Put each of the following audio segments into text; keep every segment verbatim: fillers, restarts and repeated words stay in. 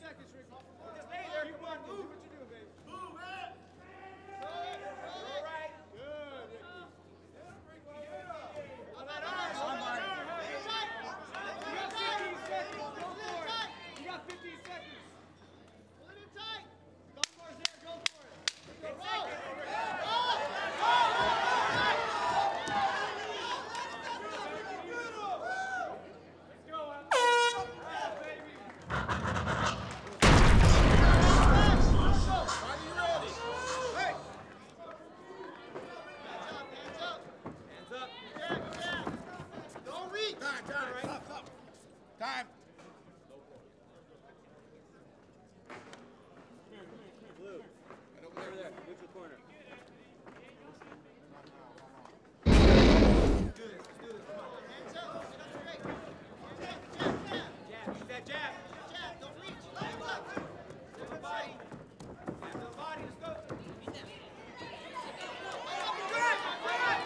seconds, Ricky. Just stay there. Come on, move. Do what you do, baby. Move, man. All right. Good, Ricky. On that arm. On that arm. You got fifteen seconds. Go for it. You got fifteen seconds. Pull it in tight. Dunbar's there. Go for it. Go, roll. Roll. Time. Blue. Right over there, there. Neutral corner. Do this, let's do this. Come on. Hands up. Sit up straight. Jab, jab, jab. Jab, use that jab. Jab, don't reach. Hands up. Sit the body. Hands the body, let's go. Good, good.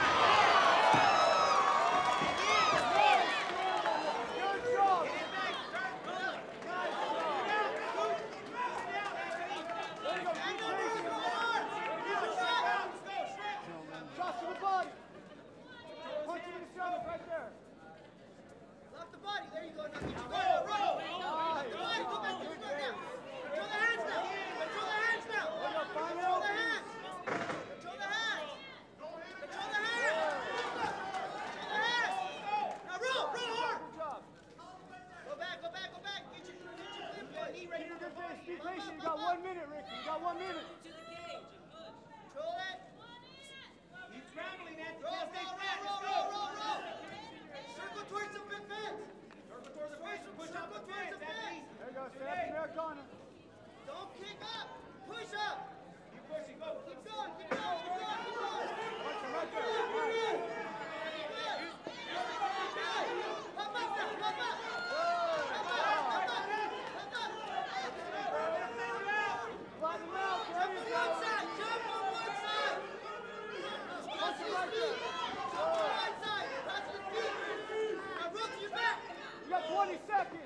Don't kick up. Push up. Keep pushing. Go. Keep going. Keep going. Keep going. Keep going. Right there. Pop up now. Pop up. Pop up. Pop up. Pop up. Jump on one side. Jump on one side. Cross his feet. Jump on one side. Cross his feet. Now roll to your back. You got twenty seconds.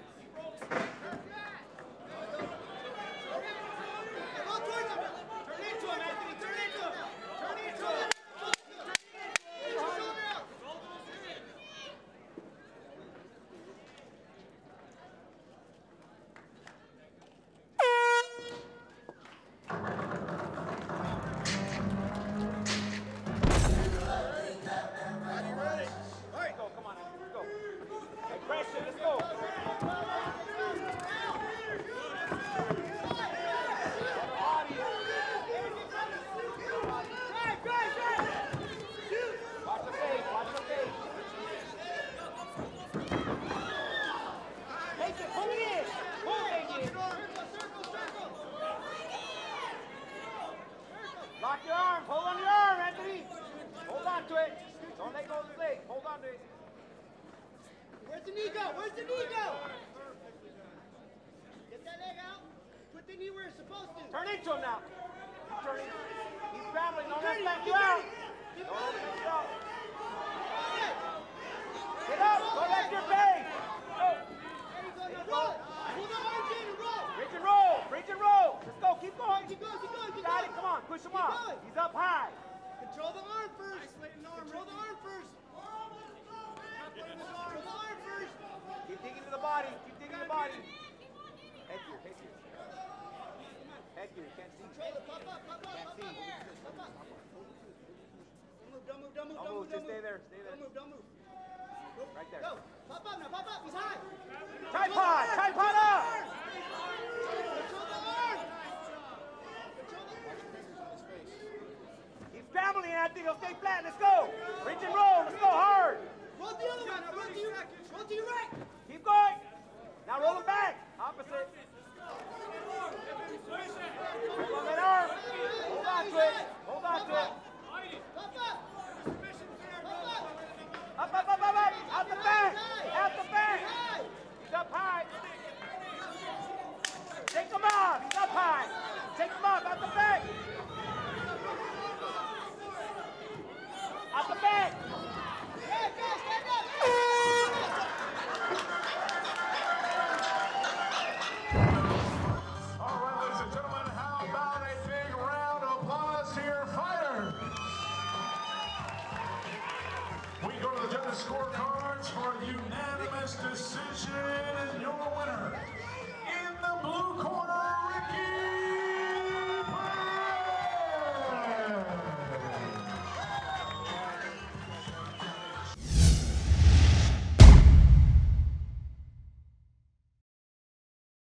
Lock your arms. Hold on your arm, Anthony. Hold on to it. Don't let go of the leg. Hold on to it. Where's the knee go? Where's the knee go? Get that leg out. Put the knee where it's supposed to. Turn into him now. Keep turning. He's scrambling. Don't let him you out. Don't let him you out. Get up. Go back to your base. Go. There you go. Now roll. Pull the arms in and roll. Bridge and roll. Bridge and roll. Let's go. Keep going. Keep going. Keep going. Keep going. Come on. Push him off. He's up high. Control the arm first. Control the arm first. Control the arm first. Keep digging to the body. Keep digging the body. Head here. Head here. Head here. Can't see. Control it. Pop up. Pop up. Can't see. Pop up. Don't move. Don't move. Don't move. Don't move. Just stay there. Stay there. Don't move. Don't move. Right there. Go. Pop up now. Pop up. He's high. Tripod. Tripod up. Control the arm. Control the arm. Keep scrambling, Anthony. He'll stay flat. Let's go. Reach and roll. Let's go hard. Roll the other one. Roll to your right. Roll to your right. Keep going. Now roll him back. Opposite. Hold on that arm. Hold on to it. Hold on to it. Pop up. Up, up, up, up, up. Out the back. Out the back. He's up high. Take him off. He's up high. Take him off. Out the back. Out the back. Hey, guys, stand up. scorecards for a unanimous decision, and your winner